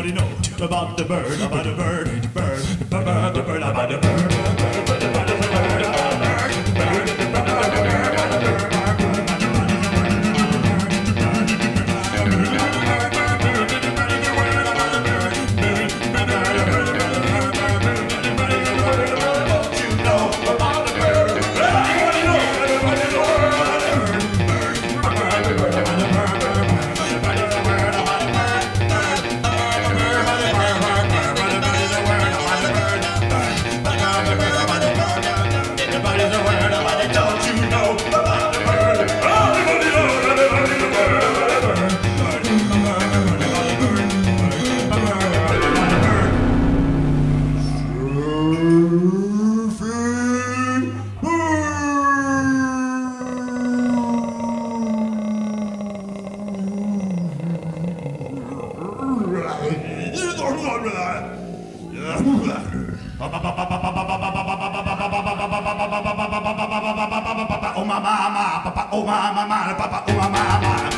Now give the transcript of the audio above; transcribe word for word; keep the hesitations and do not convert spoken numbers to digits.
everybody know about the bird, about the bird, the bird, about the bird, about the bird, about the bird, about the bird, oh mama, mama, papa, oh mama, mama, papa, oh mama, mama.